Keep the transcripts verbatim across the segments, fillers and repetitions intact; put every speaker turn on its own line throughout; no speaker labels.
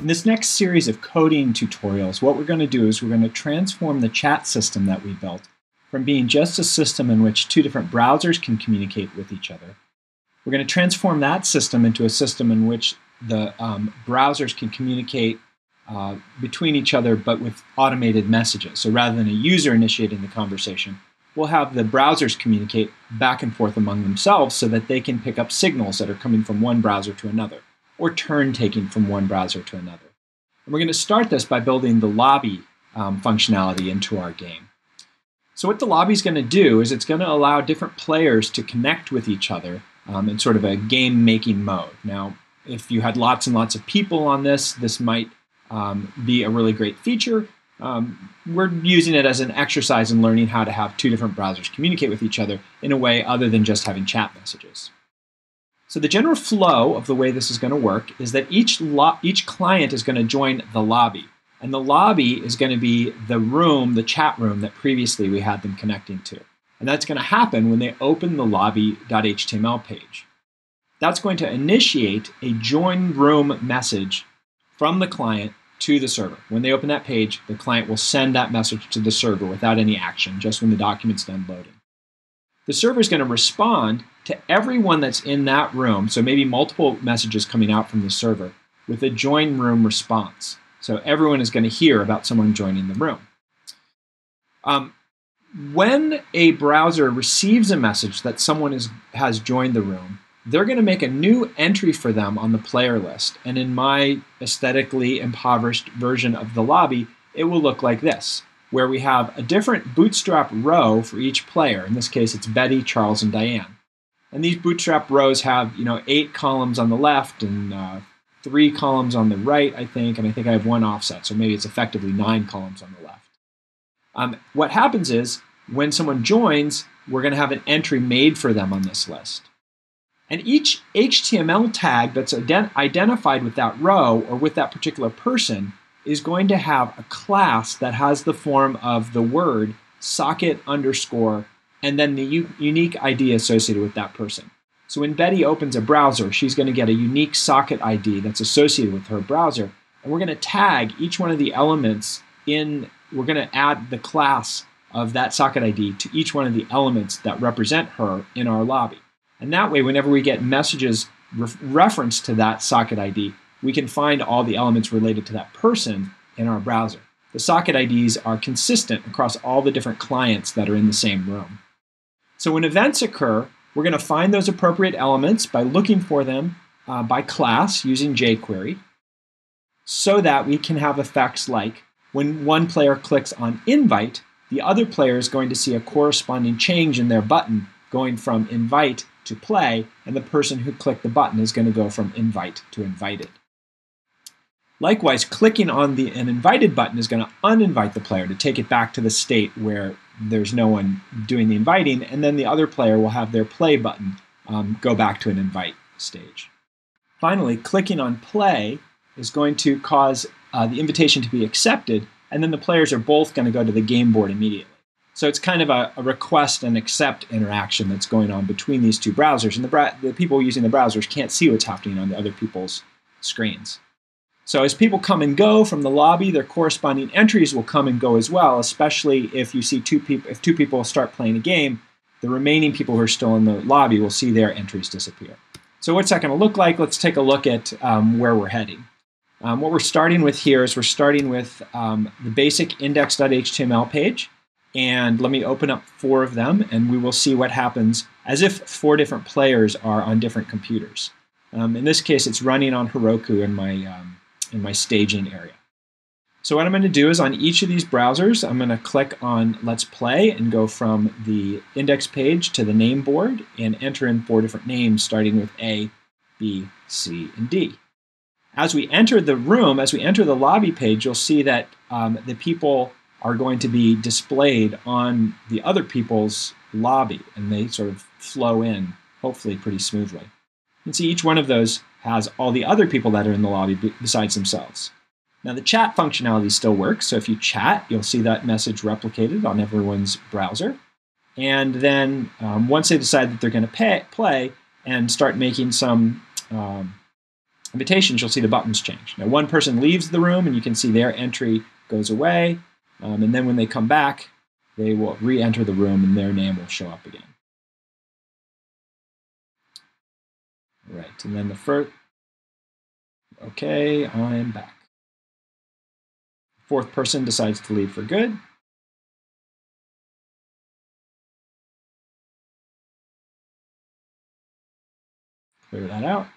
In this next series of coding tutorials, what we're going to do is we're going to transform the chat system that we built from being just a system in which two different browsers can communicate with each other. We're going to transform that system into a system in which the um, browsers can communicate uh, between each other, but with automated messages. So rather than a user initiating the conversation, we'll have the browsers communicate back and forth among themselves so that they can pick up signals that are coming from one browser to another, or turn taking from one browser to another. And we're going to start this by building the lobby um, functionality into our game. So what the lobby is going to do is it's going to allow different players to connect with each other um, in sort of a game-making mode. Now, if you had lots and lots of people on this, this might um, be a really great feature. Um, we're using it as an exercise in learning how to have two different browsers communicate with each other in a way other than just having chat messages. So the general flow of the way this is going to work is that each, lo each client is going to join the lobby. And the lobby is going to be the room, the chat room that previously we had them connecting to. And that's going to happen when they open the lobby dot H T M L page. That's going to initiate a join room message from the client to the server. When they open that page, the client will send that message to the server without any action, just when the document's done loading. The server is going to respond to everyone that's in that room, so maybe multiple messages coming out from the server, with a join room response. So everyone is going to hear about someone joining the room. Um, when a browser receives a message that someone is, has joined the room, they're going to make a new entry for them on the player list. And in my aesthetically impoverished version of the lobby, it will look like this, where we have a different bootstrap row for each player. In this case, it's Betty, Charles, and Diane. And these bootstrap rows have, you know, eight columns on the left and uh, three columns on the right, I think, and I think I have one offset, so maybe it's effectively nine columns on the left. Um, what happens is, when someone joins, we're going to have an entry made for them on this list. And each H T M L tag that's ident identified with that row or with that particular person is going to have a class that has the form of the word socket underscore and then the u unique I D associated with that person. So when Betty opens a browser, she's going to get a unique socket I D that's associated with her browser. And we're going to tag each one of the elements in, we're going to add the class of that socket I D to each one of the elements that represent her in our lobby. And that way, whenever we get messages re referenced to that socket I D, we can find all the elements related to that person in our browser. The socket I Ds are consistent across all the different clients that are in the same room. So when events occur, we're going to find those appropriate elements by looking for them uh, by class using jQuery so that we can have effects like when one player clicks on invite, the other player is going to see a corresponding change in their button going from invite to play, and the person who clicked the button is going to go from invite to invited. Likewise, clicking on the, an invited button is going to uninvite the player to take it back to the state where there's no one doing the inviting, and then the other player will have their play button um, go back to an invite stage. Finally, clicking on play is going to cause uh, the invitation to be accepted, and then the players are both going to go to the game board immediately. So it's kind of a, a request and accept interaction that's going on between these two browsers, and the, the people using the browsers can't see what's happening on the other people's screens. So as people come and go from the lobby, their corresponding entries will come and go as well, especially if you see two people, if two people start playing a game, the remaining people who are still in the lobby will see their entries disappear. So what's that going to look like? Let's take a look at um, where we're heading. Um, what we're starting with here is we're starting with um, the basic index dot H T M L page. And let me open up four of them, and we will see what happens as if four different players are on different computers. Um, in this case, it's running on Heroku in my, um, in my staging area. So what I'm going to do is on each of these browsers, I'm going to click on Let's Play and go from the index page to the name board and enter in four different names starting with A, B, C, and D. As we enter the room, as we enter the lobby page, you'll see that um, the people are going to be displayed on the other people's lobby, and they sort of flow in, hopefully pretty smoothly. You can see each one of those has all the other people that are in the lobby besides themselves. Now the chat functionality still works, so if you chat, you'll see that message replicated on everyone's browser. And then um, once they decide that they're going to play and start making some um, invitations, you'll see the buttons change. Now, one person leaves the room, and you can see their entry goes away. Um, and then when they come back, they will re-enter the room, and their name will show up again. All right, and then the first, okay, I'm back. Fourth person decides to leave for good. Clear that out.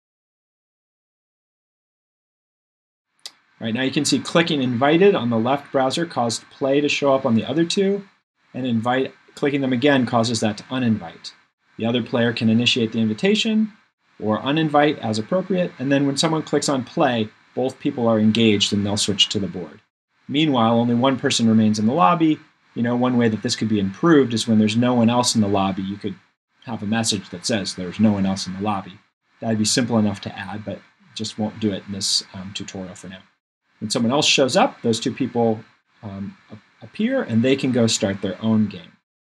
All right, now you can see clicking invited on the left browser caused play to show up on the other two, and invite clicking them again causes that to uninvite. The other player can initiate the invitation or uninvite as appropriate, and then when someone clicks on play, both people are engaged and they'll switch to the board. Meanwhile, only one person remains in the lobby. You know, one way that this could be improved is when there's no one else in the lobby, you could have a message that says there's no one else in the lobby. That'd be simple enough to add, but just won't do it in this um, tutorial for now. When someone else shows up, those two people um, appear, and they can go start their own game.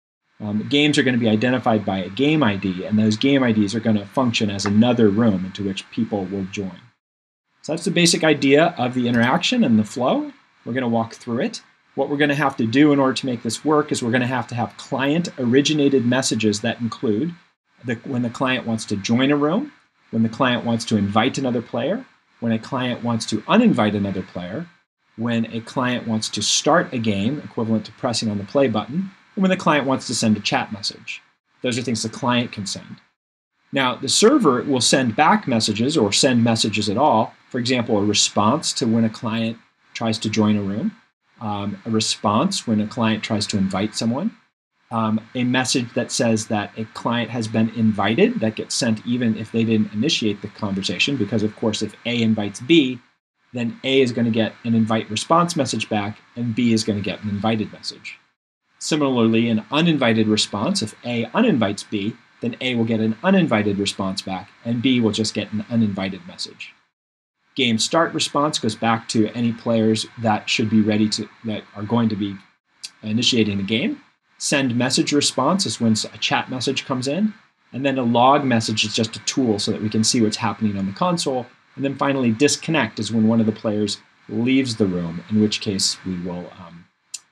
Um, games are going to be identified by a game I D, and those game I Ds are going to function as another room into which people will join. So that's the basic idea of the interaction and the flow. We're going to walk through it. What we're going to have to do in order to make this work is we're going to have to have client-originated messages that include the, when the client wants to join a room, when the client wants to invite another player, when a client wants to uninvite another player, when a client wants to start a game, equivalent to pressing on the play button, and when the client wants to send a chat message. Those are things the client can send. Now, the server will send back messages or send messages at all. For example, a response to when a client tries to join a room, um, a response when a client tries to invite someone, um, a message that says that a client has been invited that gets sent even if they didn't initiate the conversation, because of course if A invites B, then A is going to get an invite response message back and B is going to get an invited message. Similarly, an uninvited response, if A uninvites B, then A will get an uninvited response back and B will just get an uninvited message. Game start response goes back to any players that should be ready to, that are going to be initiating the game. Send message response is when a chat message comes in. And then a log message is just a tool so that we can see what's happening on the console. And then finally, disconnect is when one of the players leaves the room, in which case we will um,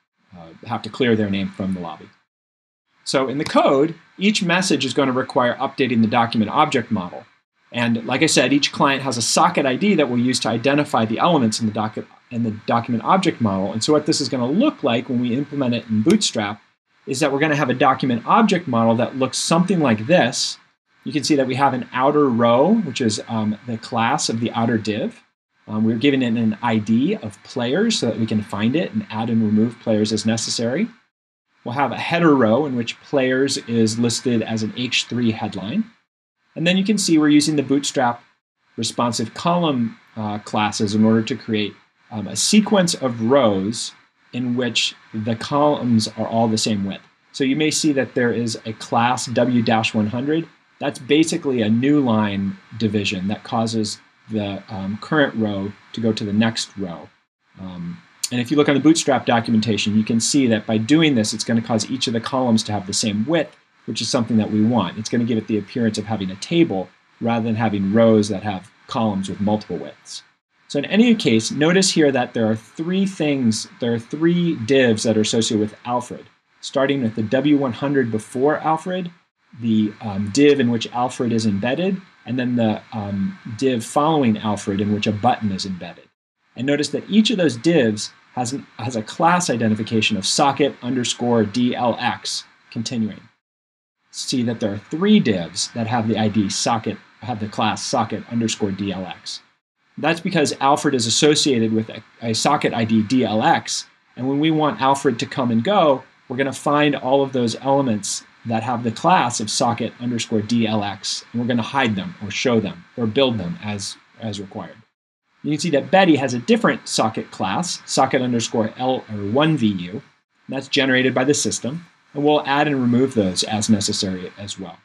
uh, have to clear their name from the lobby. So in the code, each message is going to require updating the document object model. And like I said, each client has a socket I D that we'll use to identify the elements in the, docu in the document object model. And so what this is going to look like when we implement it in Bootstrap is that we're going to have a document object model that looks something like this. You can see that we have an outer row, which is um, the class of the outer div. Um, we're giving it an I D of players so that we can find it and add and remove players as necessary. We'll have a header row in which players is listed as an H three headline. And then you can see we're using the Bootstrap responsive column uh, classes in order to create um, a sequence of rows in which the columns are all the same width. So you may see that there is a class W one hundred. That's basically a new line division that causes the um, current row to go to the next row. Um, and if you look on the Bootstrap documentation, you can see that by doing this, it's going to cause each of the columns to have the same width, which is something that we want. It's going to give it the appearance of having a table rather than having rows that have columns with multiple widths. So in any case, notice here that there are three things, there are three divs that are associated with Alfred, starting with the W one hundred before Alfred, the um, div in which Alfred is embedded, and then the um, div following Alfred in which a button is embedded. And notice that each of those divs has, an, has a class identification of socket underscore D L X continuing. See that there are three divs that have the I D socket, have the class socket underscore D L X. That's because Alfred is associated with a, a socket I D D L X, and when we want Alfred to come and go, we're going to find all of those elements that have the class of socket underscore D L X, and we're going to hide them or show them or build them as, as required. You can see that Betty has a different socket class, socket underscore L or one V U, and that's generated by the system, and we'll add and remove those as necessary as well.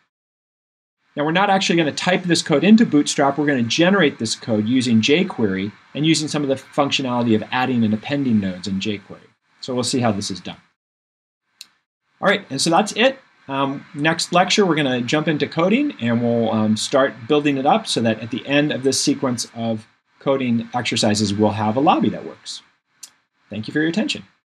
Now we're not actually going to type this code into Bootstrap, we're going to generate this code using jQuery and using some of the functionality of adding and appending nodes in jQuery. So we'll see how this is done. All right, and so that's it. Um, next lecture, we're going to jump into coding, and we'll um, start building it up so that at the end of this sequence of coding exercises, we'll have a lobby that works. Thank you for your attention.